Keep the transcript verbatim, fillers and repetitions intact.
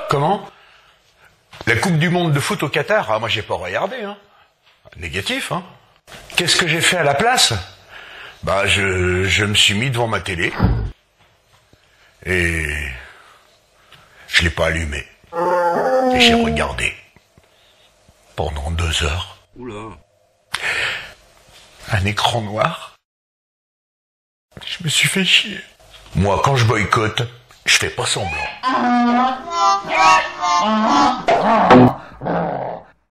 Comment? La Coupe du Monde de foot au Qatar? Ah, moi j'ai pas regardé, hein. Négatif, hein. Qu'est-ce que j'ai fait à la place? Bah, je, je me suis mis devant ma télé. Et... je l'ai pas allumé. Et j'ai regardé. Pendant deux heures. Oula. Un écran noir. Je me suis fait chier. Moi, quand je boycotte, je fais pas semblant.